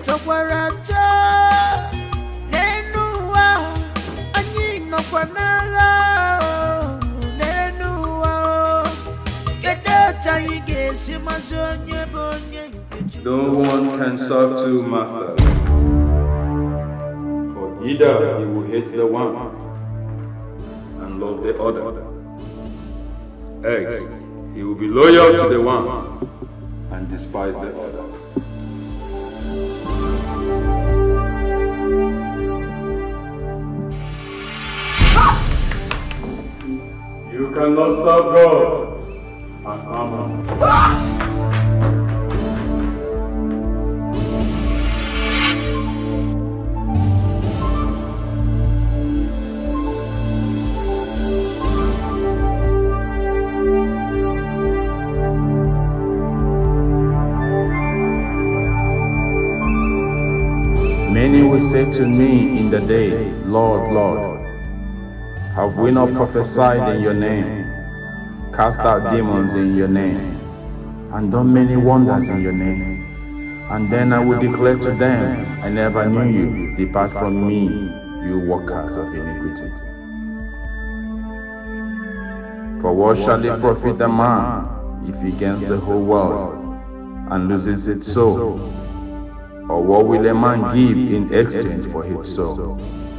No one can serve two masters, for either he will hate the one and love the other, else he will be loyal to the one and despise the other. You cannot serve God and Ammon. Many will say to me in the day, Lord, Lord, have we not prophesied in your name, cast out demons in your name, and done many wonders in your name? And then I will declare to them, I never knew you, depart from me, you workers of iniquity. For what shall it profit a man if he gains the whole world and loses its soul? Or what will a man give in exchange for his soul?